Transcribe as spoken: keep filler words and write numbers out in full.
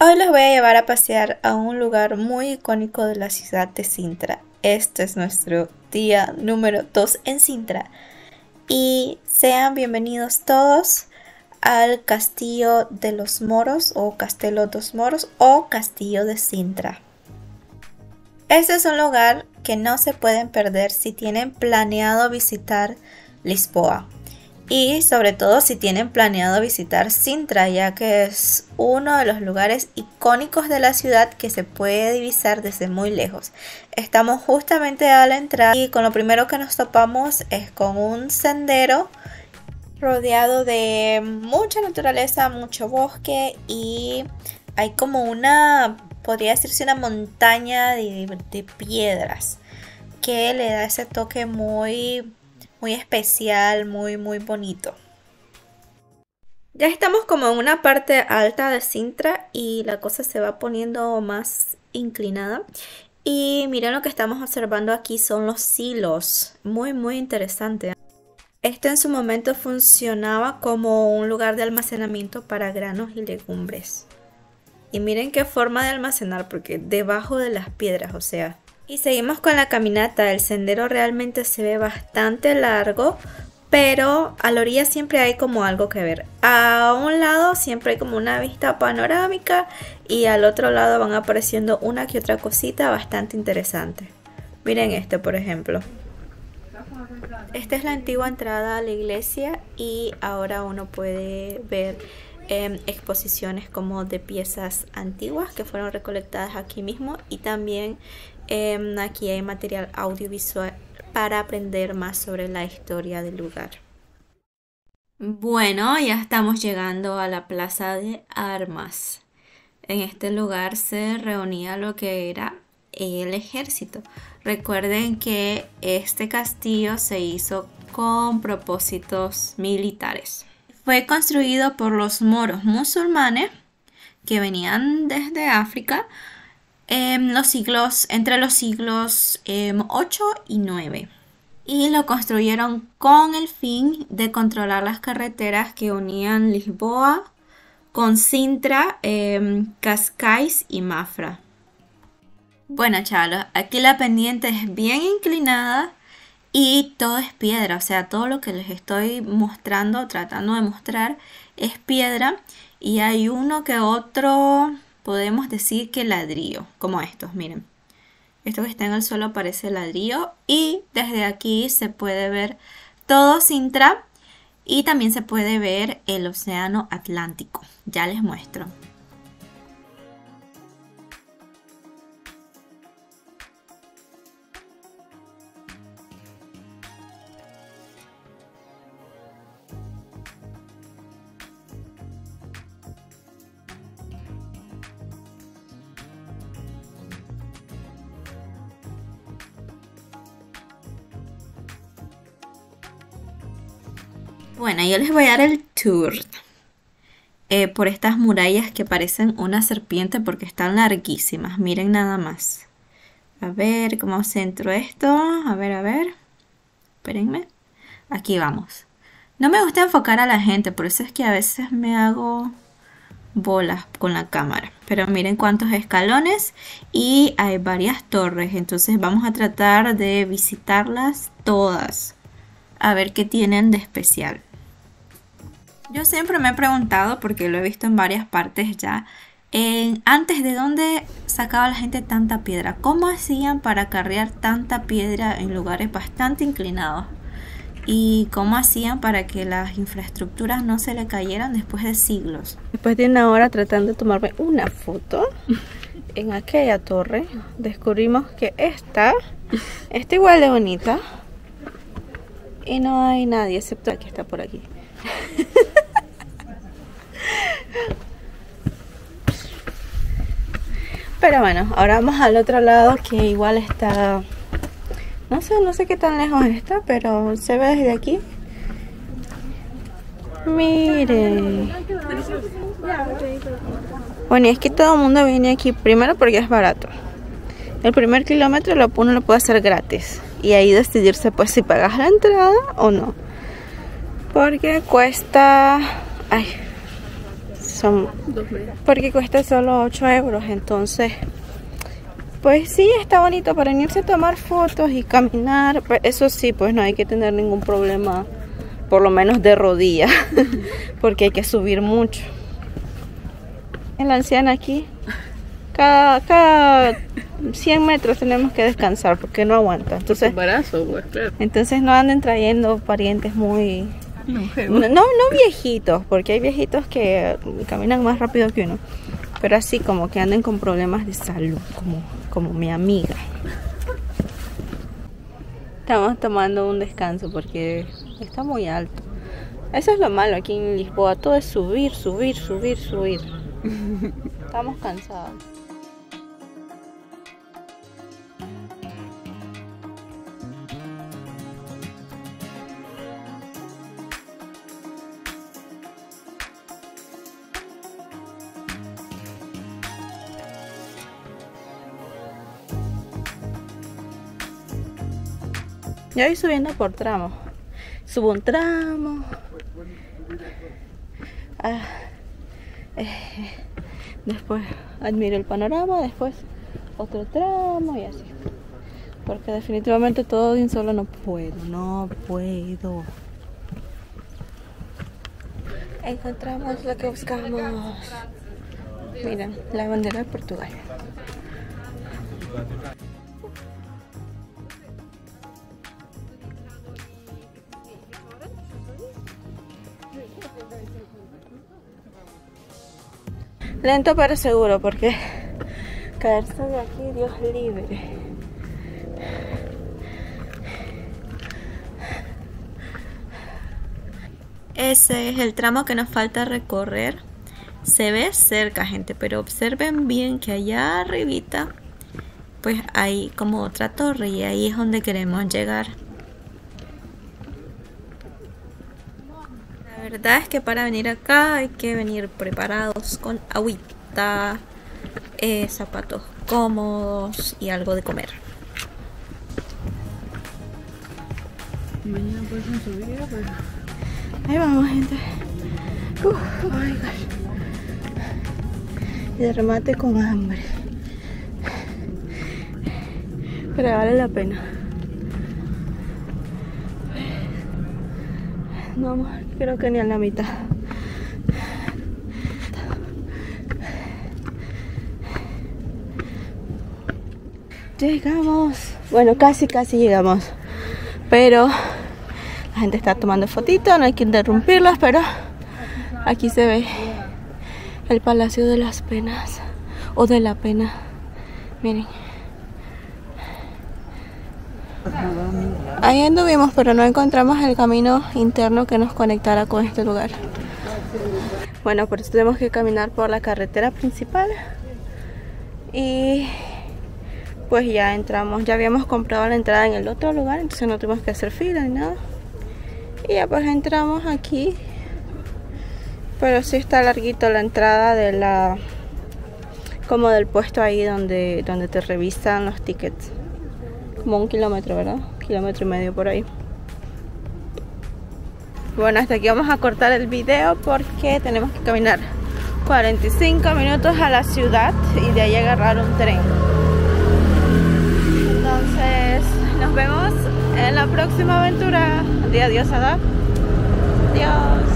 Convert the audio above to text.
Hoy los voy a llevar a pasear a un lugar muy icónico de la ciudad de Sintra. Este es nuestro día número dos en Sintra. Y sean bienvenidos todos al Castillo de los Moros o Castelo dos Moros o Castillo de Sintra. Este es un lugar que no se pueden perder si tienen planeado visitar Lisboa. Y sobre todo si tienen planeado visitar Sintra, ya que es uno de los lugares icónicos de la ciudad que se puede divisar desde muy lejos. Estamos justamente a la entrada y con lo primero que nos topamos es con un sendero rodeado de mucha naturaleza, mucho bosque, y hay como una, podría decirse una montaña de, de piedras que le da ese toque muy... muy especial, muy muy bonito. Ya estamos como en una parte alta de Sintra y la cosa se va poniendo más inclinada. Y miren, lo que estamos observando aquí son los silos, muy muy interesante. Este en su momento funcionaba como un lugar de almacenamiento para granos y legumbres. Y miren qué forma de almacenar, porque debajo de las piedras, o sea. Y seguimos con la caminata. El sendero realmente se ve bastante largo, pero a la orilla siempre hay como algo que ver. A un lado siempre hay como una vista panorámica y al otro lado van apareciendo una que otra cosita bastante interesante. Miren este, por ejemplo. Esta es la antigua entrada a la iglesia y ahora uno puede ver eh, exposiciones como de piezas antiguas que fueron recolectadas aquí mismo, y también Eh, aquí hay material audiovisual para aprender más sobre la historia del lugar. Bueno, ya estamos llegando a la Plaza de Armas. En este lugar se reunía lo que era el ejército. Recuerden que este castillo se hizo con propósitos militares. Fue construido por los moros musulmanes que venían desde África en los siglos, entre los siglos eh, ocho y nueve, y lo construyeron con el fin de controlar las carreteras que unían Lisboa con Sintra, eh, Cascais y Mafra. Bueno, chavos, aquí la pendiente es bien inclinada y todo es piedra, o sea, todo lo que les estoy mostrando, tratando de mostrar, es piedra, y hay uno que otro, podemos decir que ladrillo, como estos, miren. Esto que está en el suelo parece ladrillo, y desde aquí se puede ver todo Sintra y también se puede ver el océano Atlántico. Ya les muestro. Bueno, yo les voy a dar el tour eh, por estas murallas que parecen una serpiente porque están larguísimas. Miren nada más. A ver cómo centro esto. A ver, a ver. Espérenme. Aquí vamos. No me gusta enfocar a la gente, por eso es que a veces me hago bolas con la cámara. Pero miren cuántos escalones y hay varias torres. Entonces vamos a tratar de visitarlas todas, a ver qué tienen de especial. Yo siempre me he preguntado, porque lo he visto en varias partes ya, en, antes de dónde sacaba la gente tanta piedra. ¿Cómo hacían para cargar tanta piedra en lugares bastante inclinados? ¿Y cómo hacían para que las infraestructuras no se le cayeran después de siglos? Después de una hora tratando de tomarme una foto en aquella torre, descubrimos que esta está igual de bonita. Y no hay nadie, excepto la que está por aquí. Pero bueno, ahora vamos al otro lado, que igual está... No sé, no sé qué tan lejos está, pero se ve desde aquí. Miren. Bueno, y es que todo el mundo viene aquí, primero porque es barato. El primer kilómetro lo, uno lo puede hacer gratis. Y ahí decidirse pues si pagas la entrada o no. Porque cuesta... Ay, son, porque cuesta solo ocho euros, entonces pues sí, está bonito para venirse a tomar fotos y caminar. Pues eso sí, pues no hay que tener ningún problema, por lo menos de rodilla, porque hay que subir mucho. La anciana aquí, cada, cada cien metros tenemos que descansar porque no aguanta. Entonces, embarazo, pues, claro. Entonces no anden trayendo parientes muy... No, no, no viejitos, porque hay viejitos que caminan más rápido que uno. Pero así como que anden con problemas de salud, como, como mi amiga. Estamos tomando un descanso porque está muy alto. Eso es lo malo aquí en Lisboa, todo es subir, subir, subir, subir. Estamos cansados. Yo voy subiendo por tramos. Subo un tramo. Ah, eh, después admiro el panorama. Después otro tramo y así. Porque definitivamente todo de un solo no puedo. No puedo. Encontramos lo que buscamos. Miren, la bandera de Portugal. Lento pero seguro, porque caerse de aquí, Dios libre. Ese es el tramo que nos falta recorrer. Se ve cerca, gente, pero observen bien que allá arribita pues hay como otra torre y ahí es donde queremos llegar. La verdad es que para venir acá hay que venir preparados con agüita, eh, zapatos cómodos y algo de comer. Mañana pueden subir, pues. Ahí vamos, gente. Uf, oh my gosh. Y de remate con hambre. Pero vale la pena. No vamos, creo que ni a la mitad. Llegamos. Bueno, casi, casi llegamos. Pero la gente está tomando fotitos, no hay que interrumpirlas, pero aquí se ve el Palacio de las Penas, o de la Pena. Miren. Ahí anduvimos, pero no encontramos el camino interno que nos conectara con este lugar. Bueno, por eso tenemos que caminar por la carretera principal. Y pues ya entramos, ya habíamos comprado la entrada en el otro lugar, entonces no tuvimos que hacer fila ni nada. Y ya pues entramos aquí. Pero sí está larguito la entrada de la, como del puesto ahí donde, donde te revisan los tickets. Como un kilómetro, ¿verdad? Kilómetro y medio por ahí. Bueno, hasta aquí vamos a cortar el video porque tenemos que caminar cuarenta y cinco minutos a la ciudad y de ahí agarrar un tren. Entonces, nos vemos en la próxima aventura. Adiós, adiós, Ada. Adiós.